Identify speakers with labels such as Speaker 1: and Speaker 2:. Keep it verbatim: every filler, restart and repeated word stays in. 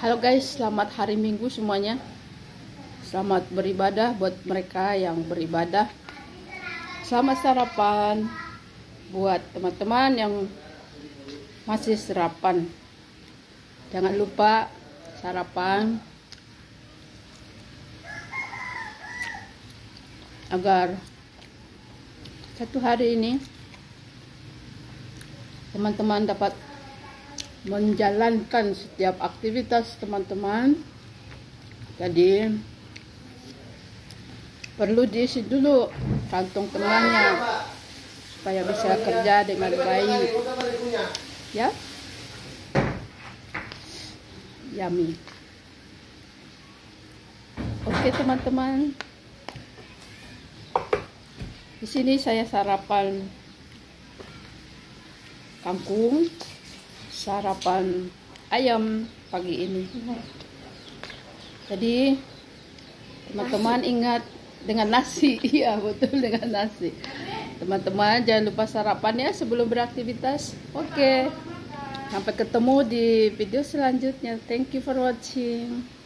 Speaker 1: Halo guys, selamat hari Minggu semuanya. Selamat beribadah buat mereka yang beribadah. Selamat sarapan buat teman-teman yang masih sarapan. Jangan lupa sarapan agar satu hari ini teman-teman dapat menjalankan setiap aktivitas teman-teman. Jadi perlu diisi dulu kantong temannya supaya bisa kerja dengan baik, ya. Yummy. Oke teman-teman, di sini saya sarapan kangkung, sarapan ayam pagi ini. Jadi teman-teman ingat dengan nasi. Iya betul, dengan nasi. Teman-teman jangan lupa sarapan ya sebelum beraktivitas. Oke, sampai ketemu di video selanjutnya. Thank you for watching.